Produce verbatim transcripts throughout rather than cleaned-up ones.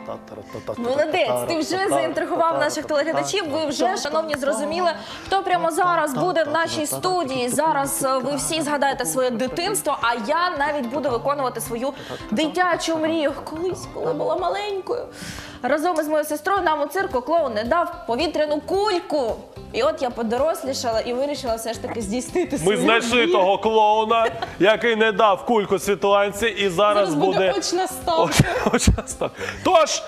Молодець, ти вже заінтригував наших телеглядачів. Ви вже, шановні, зрозуміли, хто прямо зараз буде в нашій студії. Зараз ви всі згадаєте своє дитинство, а я навіть буду виконувати свою дитячу мрію. Колись, коли була маленькою, разом із моєю сестрою нам у цирку клоун не дав повітряну кульку. І от я подорослішала і вирішила все ж таки здійснити свою Ми знайшли мрію. того клоуна, який не дав кульку Світланці, і зараз Зараз буде буде... очна ставка. Очна ставка. Тож,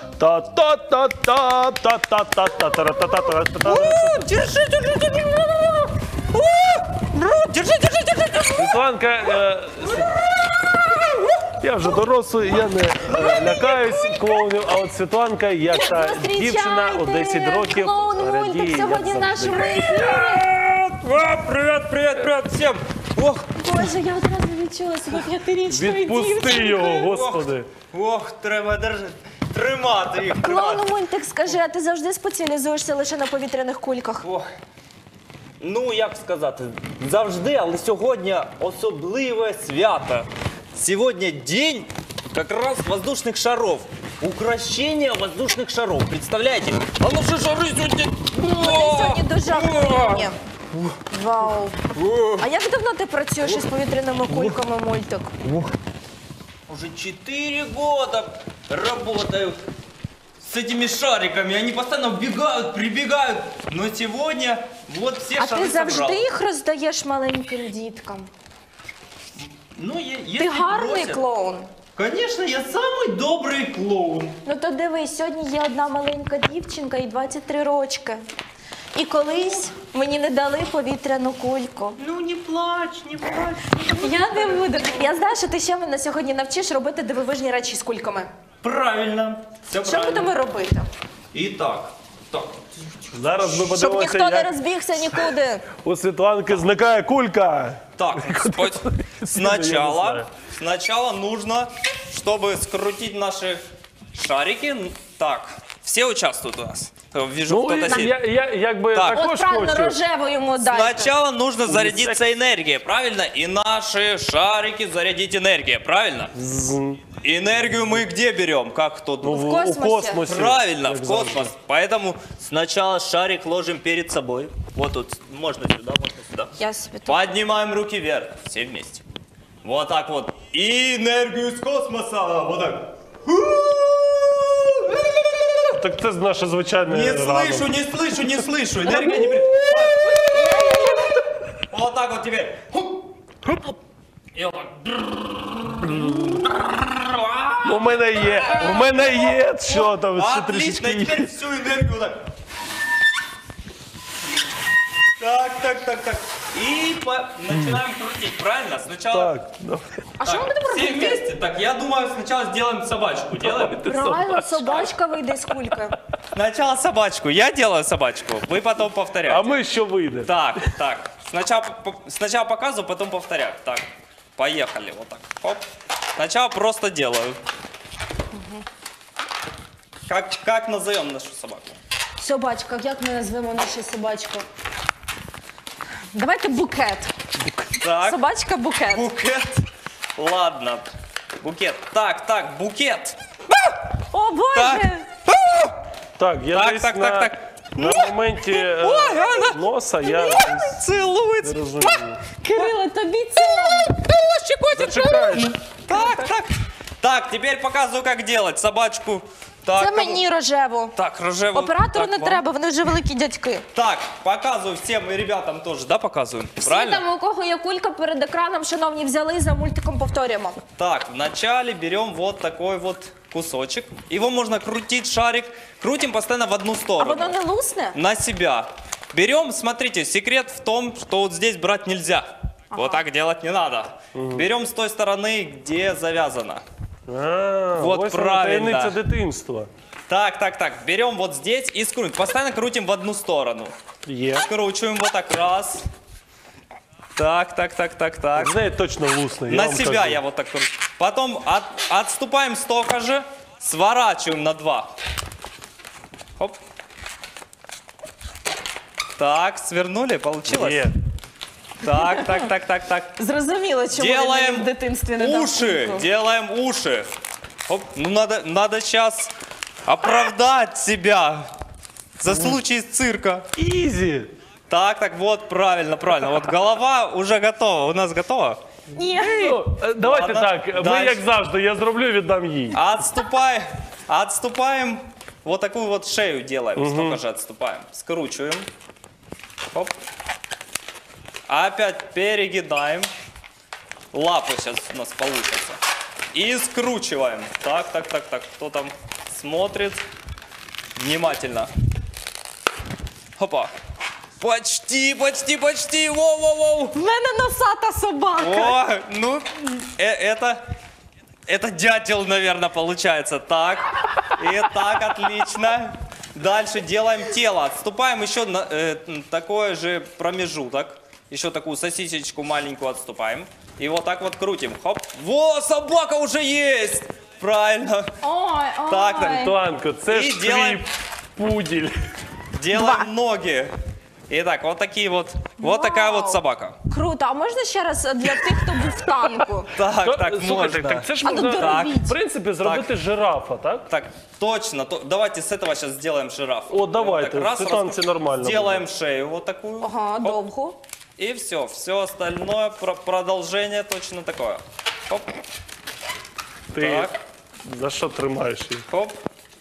та-та-та-та-та-та-та-та-та-та-та-та-та-та. Держи, держи, держи! Держи, держи, держи! Світланка, е, я вже дорослий, я не е, лякаюсь клоунів, а от Світланка, як та дівчина у десять років, клоун радіє, Мультик як сьогодні в завжди. нашому ефірі. Привет, привет, привет всем! Ох, Боже, я одразу відчула себе п'ятирічною Відпусти дівчиною. його, господи. ох, треба держати. Тримати їх, Клоуну тримати. Мультик, скажи, а ти завжди спеціалізуєшся лише на повітряних кульках? Ох. Ну, як сказати, завжди, але сьогодні особливе свято. Сьогодні день якраз воздушних шаров. Украшення воздушних шаров. Представляєте? А ну що шари сьогодні? Вони сьогодні дуже активні. Вау. А як давно ти працюєш із повітряними кульками, Мультик? Уже четыре года работаю с этими шариками. Они постоянно убегают, прибегают. Но сегодня вот все А шары ти завжди собрал. їх роздаєш маленьким діткам? Ну, е- Ти если гарний просят, клоун. Конечно, я самый добрый клоун. Ну то дивись, сьогодні є одна маленька дівчинка і двадцять три рочки. І колись мені не дали повітряну кульку. Ну, не плачь, не плачь. Я не буду. Я знаю, що ти ще мене сьогодні навчиш робити дивовижні речі з кульками. Правильно. Все Що правильно. будемо робити? Итак, так. Зараз ми Щоб подивимося, ніхто не як розбігся нікуди. у Світланки зникає кулька. Так, спать. Я не Сначала, знаю. сначала нужно, чтобы скрутить наши шарики. Так, все участвуют у нас. Вижу, Ну, кто-то сидит. я, я якби Так. От також правильно, хочу. рожеву йому дайте. Сначала нужно зарядиться энергией, правильно? И наши шарики зарядить энергией, правильно? Энергию мы где берем? Как кто Ну, думает? в, В у космосе. космосі. Правильно, як в завжди. космос. Поэтому сначала шарик ложим перед собой. Вот тут, можно сюда, можно сюда. Я собі тут. Поднимаем руки вверх, все вместе. Вот так вот. И энергию из космоса. Вот так. Так це наша звичайна Не ранок. слышу, не слышу, не слышу. Энергия не при... Вот так вот теперь. И вот так. У мене є, у мене є, що там, ще Отлично, трішечки и є. теперь всю энергию вот так. Так, так, так, так. И по... начинаем крутить, правильно? Сначала... Так, ну, А що ми будемо все робити? вместе? Так, я думаю, сначала сделаем собачку. Делаем? Правильно, собачка вийде з кулькою. Сначала собачку. Я делаю собачку, вы потом а повторяете. ми що вийде? Так, так. Сначала, по- сначала показываю, потом повторяю. Так, поехали. Вот так. Оп. Сначала просто делаю. Как, как назовем нашу собаку? Собачка, як ми назвемо нашу собачку? Давайте букет. Так, Собачка букет. букет. Ладно. Букет. Так, так, букет. О, Боже! Так. Так, я Так, десь так, на, так, так. на моменті е, носа я десь не Целуется. розумію. Кирило, тобі це. Зачекай. Так, так. Так, теперь показываю, как делать собачку. Так, Це кому- мені рожеву. Так, рожевую. Оператору так, не вам. треба, вони вже великі дядьки. Так, показываю всем и ребятам тоже, да, показываем? Всі Правильно? там, у кого є кулька перед екраном, шановні, взяли за мультиком, повторюємо. Так, вначале берем вот такой вот кусочек. Его можно крутить, шарик. Крутим постоянно в одну А сторону. воно не лусне? На себя. Берем, смотрите, секрет в том, что вот здесь брать нельзя. Вот так делать не надо. Берем с той стороны, где завязано. А, Вот ось вона, правильно. таємниця дитинства. Так, так, так. Берем вот здесь и скрутим. Постоянно крутим в одну сторону. Є. Скручиваем вот так раз. Так, так, так, так, так. З неї точно лусне. я На вам себя кажу. я вот так кручу. Потом от, отступаем столько же, сворачиваем на два. Хоп. Так, свернули, получилось? Є. Так, так, так, так, так. Зрозуміло, чому він мені Делаем в дитинстві не дав уши, кульку. делаем уши. Оп, ну надо, надо сейчас оправдать себя за случай цирка. Ізі! Так, так, вот, правильно, правильно. Вот голова уже готова. У нас готова? Ні. Ну, е, давайте Ладно, так, ми дальше. як завжди, я зроблю, віддам їй. Отступай, отступаем. Вот такую вот шею делаем. Столько же отступаем. Скручиваем. Хоп. Опять перегинаем. Лапу сейчас у нас получится. И скручиваем. Так, так, так, так. Кто там смотрит? Внимательно. Хопа. Почти, почти, почти. Воу-воу-воу. В мене носата собака. О, ну, э- это, это дятел, наверное, получается. Так, и так, отлично. Дальше делаем тело. Отступаем еще на э, такой же промежуток. Еще такую сосисечку маленькую отступаем. И вот так вот крутим. Хоп. Во, собака уже есть! Правильно. Ой, ой. Так, так. Туанко, це І ж ділаємо- твій пуділь. Делаем ноги. Итак, вот такие вот. Вот такая вот Вау. собака. Круто. А можна ще раз для тих, хто був в танку? Так, То- так, Слухайте, можно. так це ж А ну, можна, доробіть. в принципі, зробити жирафа, так? Так, точно. То, давайте с этого сейчас сделаем жираф. О, давайте, Так, раз, в раз, танце нормально Сделаем шею вот такую. Ага, Хоп. довго. И все. Все остальное про- продолжение точно такое. Хоп, Ти Так. за що тримаєш її? хоп.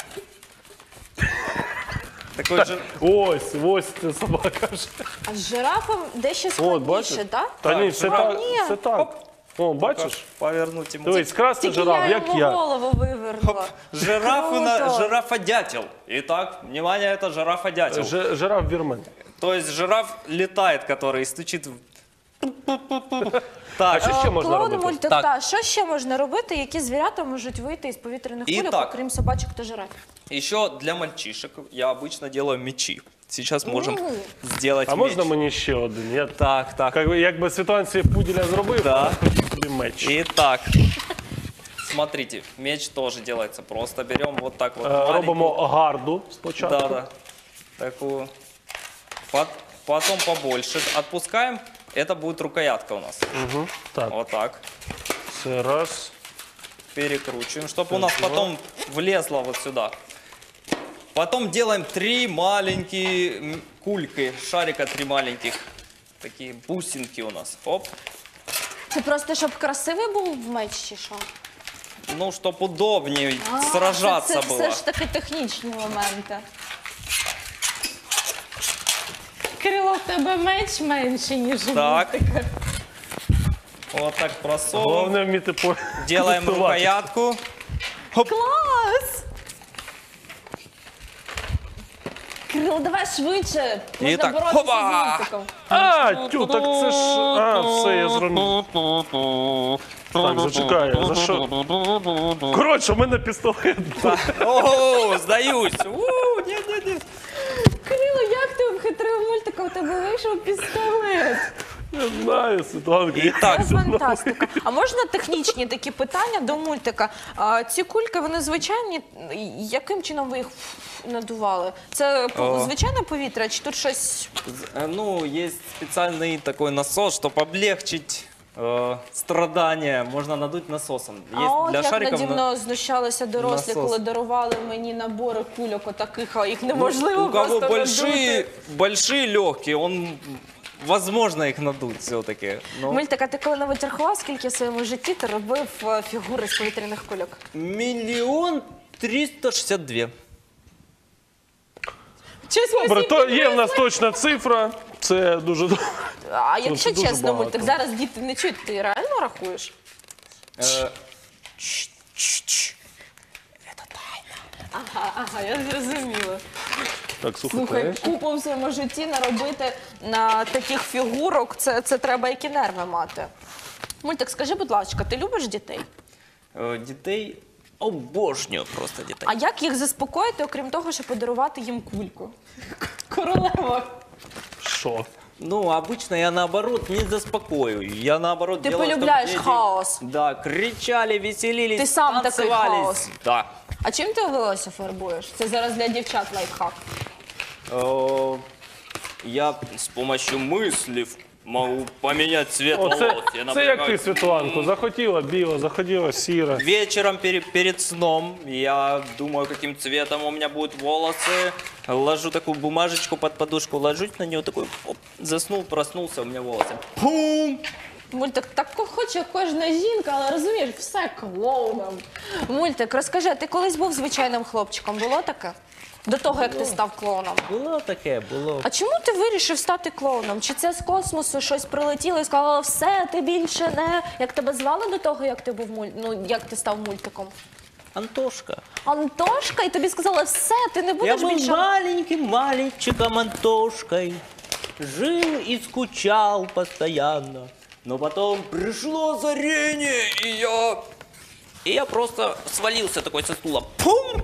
Такой же. Ось, ось ця собака ж. А з жирафом дещо От, бачиш? складніше, так? Та ні, Так, все жираф. так. Ні. Все так. О, бачиш? Повернуть ему. Дивись, красний Тільки жираф, я як йому я. голову вивернула. Жираф и на Круто. жирафа-дятел. Итак, внимание, это жирафа-дятел. Ж- Жираф вірмен. То есть жираф летает, который стучит. в- А Так, що ще можна Клоун робити? мультик, Так. та, що ще можна робити, які звірята можуть вийти із повітряних І кульок, так. окрім собачок та жирафів? еще для мальчишек я обычно делаю мечи. Сейчас можем У. сделать А меч. можна мені ще один? Я Так, так. Як би- якби ситуація пуділя зробив, Да. то хотів тобі меч. Итак, смотрите, меч тоже делается просто. Берем вот так вот. Е, маленькую- Робимо гарду спочатку. Да, да. Такую. Пот- Потом побольше. Отпускаем. Это будет рукоятка у нас. Угу. Так, Вот так. це раз. Перекручиваем, чтобы у нас потом влезло вот сюда. Потом делаем три маленькие м, кульки, шарика три маленьких. Такие бусинки у нас. Оп. Це просто, щоб красивий був меч чи що? Ну, чтобы удобнее А, сражаться це, це было. все ж таки технічні моменти. Кирило, в тебе меч менший, ніж у Так. мультика. Вот так просовываем. Головне вміти по... Делаем готувати. рукоятку. Клас! Кирило, давай швидше. Можна І так, боротися хопа! з мультиком. А, тю, так це ж... А, все, я зрозумів. Так, зачекай, за що? Коротше, у мене пістолет. О, сдаюсь. У, нет, нет, нет. Кирило, як ти обхитрив мультика? У тебе вийшов пістолет. Я знаю, Світланка. я- Так, Це фантастика. А можна технічні такі питання до мультика? А, ці кульки, вони звичайні. Яким чином ви їх надували? Це по- О. звичайне повітря, чи тут щось? Э, Ну, есть специальный такой насос, чтобы облегчить э, страдания. Можно надуть насосом. Есть А от для як шариков. наді на- мною знущалися дорослі, насос. коли дарували мені набори кульок отаких, а їх Ну, неможливо у кого просто большие, надути. большие легкие, он возможно их надуть все-таки. Но Мультик, а ти коли-небудь рахував, скільки в своєму житті ти робив е, фігури з повітряних кульок? миллион триста шестьдесят две. Чесно, Добре, то є в нас точна цифра. Це дуже добре. А якщо дуже чесно, багато. мультик, зараз діти не чують, ти реально рахуєш? Э, Ага, ага, я зрозуміла. Так, Слухай, слухайте. купу в своєму житті наробити на таких фігурок, це, це треба які нерви мати. Мультик, скажи, будь ласка, ти любиш дітей? э, Детей обожнюю просто детей. А як їх заспокоїти, окрім того, щоб подарувати їм кульку? Королева. Що? Ну, обычно я наоборот не заспокою. Я наоборот Ты делаю, чтоб полюбляешь дети, хаос. Да, кричали, веселились, Ты сам такой танцевались. хаос. Да. А чим ти волосся фарбуєш? Це зараз для дівчат лайфхак. Э, Я с помощью мыслей могу поменять цвет О, волос. це, Я, це например, як ти, Світланко, захотіла біла, захотіла сіра. Вечером пере- перед сном я думаю, каким цветом у меня будут волосы. Ложу такую бумажечку под подушку, ложусь на нее, такой, оп, заснул, проснулся, у меня волосы. Пум! Мультик, так хоче кожна жінка, але розумієш, все клоуном. Мультик, розкажи, ти колись був звичайним хлопчиком, було таке? До того, як ти став клоуном. Было такое, было. А чому ти вирішив стати клоуном? Чи це з космосу щось прилетіло і сказало, все, ти більше не... Як тебе звали до того, як ти був муль... ну, як ти став мультиком? Антошка. Антошка, і тобі сказали, все, ти не Я будеш был більше... маленьким мальчиком Антошкой. Жил и скучал постоянно. Но потом пришло озарение, и я... И я просто свалился такой со стула. Пум!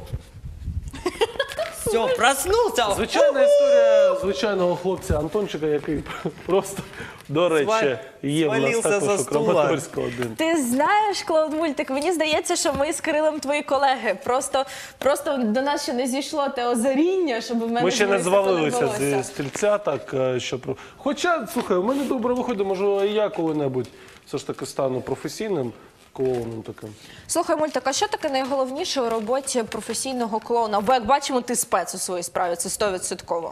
Все, проснулся. Звичайна історія звичайного хлопця Антончика, який просто, до речі, Сваль- є в нас свалився також за у стула. Краматорську один. Ти знаєш, Клоун Мультик, мені здається, що ми з Кирилом твої колеги. Просто, просто до нас ще не зійшло те озаріння, щоб в мене Ми ще не з'явився звалилися колір зі волосся. стільця, так, е, що... про- Хоча, слухай, у мене добре виходить, може, і я коли-небудь все ж таки стану професійним клоуном таким. Слухай, Мультик, а що таке найголовніше у роботі професійного клоуна? Бо, як бачимо, ти спец у своїй справі, це стовідсотково.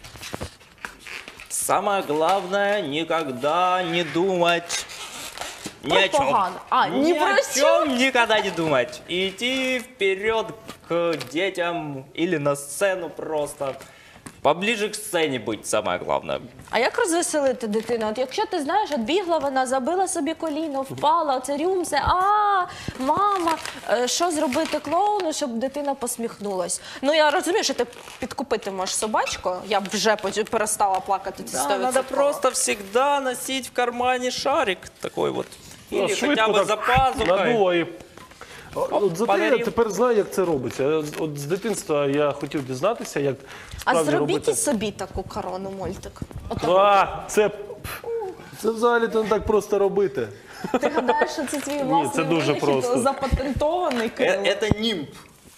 Самое главное, никогда не думать ни Про о чем. погано. А, ни ни про о чем никогда не думать. Идти вперед к детям или на сцену просто. Поближе к сцене быть, самое главное. А як розвеселити дитину? От якщо ти знаєш, от бігла вона, забила собі коліно, впала, оце рюмсе, а, мама, е, що зробити клоуну, щоб дитина посміхнулась? Ну я розумію, що ти підкупити можеш собачку, я б вже поч- перестала плакати. Це Да, сто надо відсотків. просто всегда носить в кармане шарик такой вот. Ну, Или швидко хотя бы так за пазухой. надуло і... От зате я подарив. тепер знаю, як це робиться. Я з- От з дитинства я хотів дізнатися, як А справді зробіть робити. і собі таку корону, Мультик. От А, це, це взагалі не так просто робити. ти гадаєш, що це твій власний це дуже винахід, просто. запатентований Э, Кирило? Это нимб.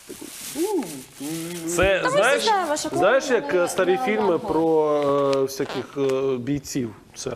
Це, ми знаєш, знаємо, що знаєш, клоуни як не- е, старі не фільми лампу. про е, всяких е, бійців. Це.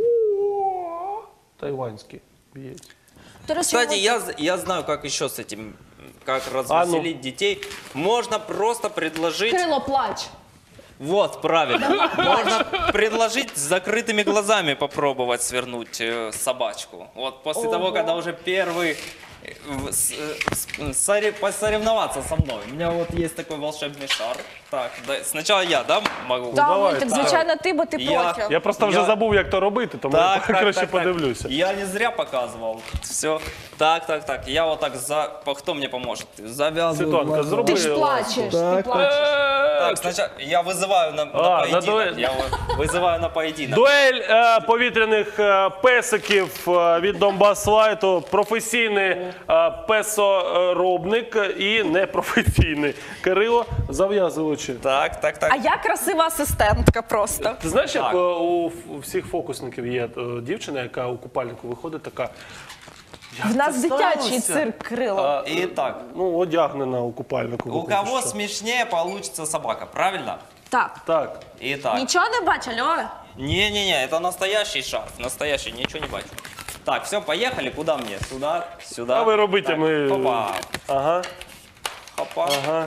Тайванські бійці. До речі, Кстати, Мультик, я, з- я знаю, как еще с этим, как развеселить детей. Можно просто предложить... Кирило, плач. Вот, правильно. Можно предложить с закрытыми глазами попробовать свернуть э, собачку. Вот после Ого. того, когда уже первый э, в- с- э, с- сори- посоревноваться со мной. У меня вот есть такой волшебный шар. Так, да, сначала я, да, могу? Так, давай, Мультик, так. звичайно, ти, бо ти Я- проти. Я просто вже Я- забув, як то робити, тому я краще подивлюся. Я не зря показывал. Все. Так, так, так. Я вот так за... по- Кто мне поможет? Завязываю. Світланка, глаза. зроби. Ти ж плачеш, ти Так, плачеш. Так, сначала я вызываю на, на А, на поединок. дуэль. Я вы- вызываю на поединок. Дуель е, повітряних е, песиків е, від Донбас Лайту. Професійний е, песоробник і непрофесійний. Кирило, зав'язуй очі. Так, так, так. А я красива асистентка просто. Ти знаєш, як Так. е, у, в- у всіх фокусників є е, дівчина, яка у купальнику виходить така, В нас це дитячий сталося? цирк, Кирило. Итак, ну, одягнена у купальнику. у виходить, кого що. смешнее получится собака, правильно? Так. Так. Итак. Нічого не бачу, Льова? Не-не-не, это настоящий шарф, настоящий, ничего не бачу. Так, все, поехали, куда мне? Сюда, сюда. А ви робите, Так, ми... Хопа, Ага, хопа. ага.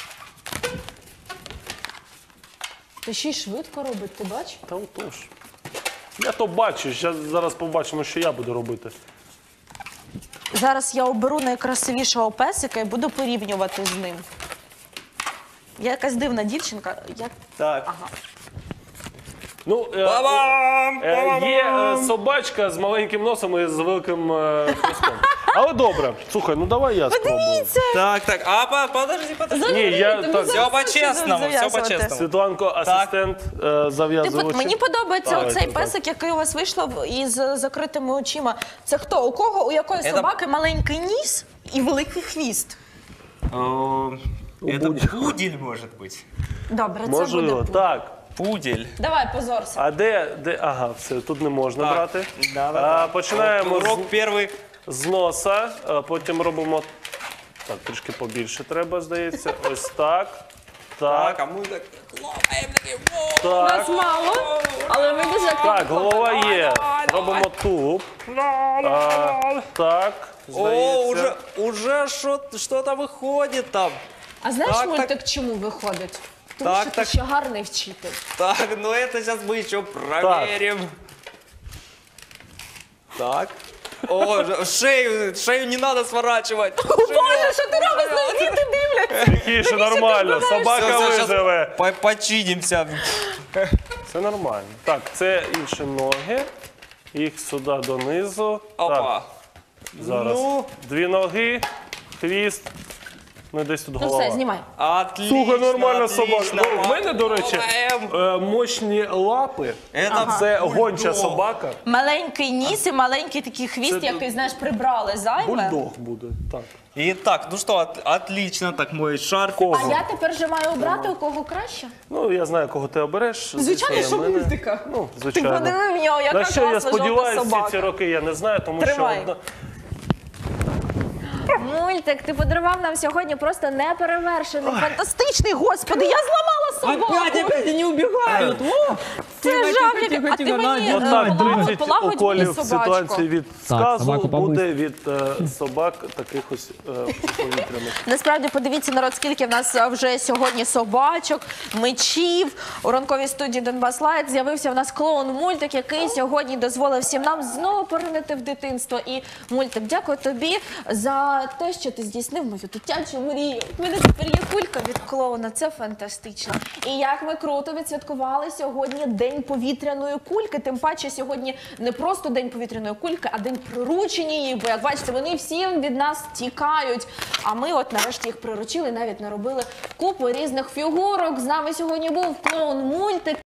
Ти ще й швидко робить, ти бачиш? Та отож. Я то бачу, щас, зараз побачимо, що я буду робити. Зараз я оберу найкрасивішого песика і буду порівнювати з ним. Я якась дивна дівчинка. Я... Так. Ага. Ну, е, Па-бам! е, є е, собачка з маленьким носом і з великим е, хвостом. Але добре, слухай, ну давай я спробую. Так, так, а по- подожди, подожди. Ні, я Ти так, Все по-честному, все зав'язувати. по-честному. Світланко, асистент, е, зав'язує Типу, очі. мені подобається Давайте, оцей так. песик, який у вас вийшло із закритими очима. Це хто? У кого? У якої Це- собаки маленький ніс і великий хвіст? Э, Это пудель, может быть. Добре, це Можливо, буде. так. Пудель. Давай, позорся. А де, де, ага, все, тут не можна Так. брати. Да, да, А, да. починаємо Урок з, первый. з носа, а потім робимо, так, трішки побільше треба, здається, ось так. Так, а ми так хлопаємо такі. во! Нас мало, але ми дуже активно. Так, голова є. Робимо туп. А, так, О, здається. уже, уже що- що-то виходить там. А знаєш, Так, мультик чому виходить? Тому Так, що ти так. ще гарний вчитель. Так, ну это сейчас мы еще проверим. Так. О, ж- шею, шею не надо сворачивать. Боже, що ти робиш? Ну, діти дивляться. Тихіше, нормально, собака виживе. По- Починимся. Це нормально. Так, це інші ноги. Їх сюди донизу. Опа. Так, зараз. Ну. Дві ноги, хвіст. Ну, і десь тут Ну голова. все, знімай. Отлично. Слухай, нормальна собака. отлично. Ну, в мене, до речі, Попробуем. е, мощні лапи. Это Це бульдог. гонча собака. Маленький ніс і маленький такий хвіст, Це- який, знаєш, прибрали зайве. Бульдог буде. Так. Итак, ну что, от- отлично, так мой шарфик. А Кого? я тепер вже маю обрати, у кого краще. Ну, я знаю, кого ти обереш. Звичайно, що мене. мультика. Ну, Ти звичайно. подиви в нього, яка На що я класна жовта сподіваюся всі собака. ці роки, я не знаю, тому Тримай. що... одна- Мультик, ти подарував нам сьогодні просто неперевершений, фантастичний. Господи, я зламала собаку. опять не убегают. Це жахливо. А ти мені Ну е, так, полагодь- тридцять полагодь мені уколів в собачку. ситуації від сказу собаку буде від е, собак таких ось е, повітряних. Насправді, подивіться, народ, скільки в нас е, вже сьогодні собачок, мечів. У ранковій студії Донбас Лайт з'явився в нас клоун-мультик, який сьогодні дозволив всім нам знову поринити в дитинство. І мультик, дякую тобі за те, що ти здійснив мою дитячу мрію. У мене тепер є кулька від клоуна, це фантастично. І як ми круто відсвяткували сьогодні День повітряної кульки. Тим паче сьогодні не просто День повітряної кульки, а День приручення її. Бо, як бачите, вони всім від нас тікають. А ми от нарешті їх приручили, навіть наробили купу різних фігурок. З нами сьогодні був клоун-мультик.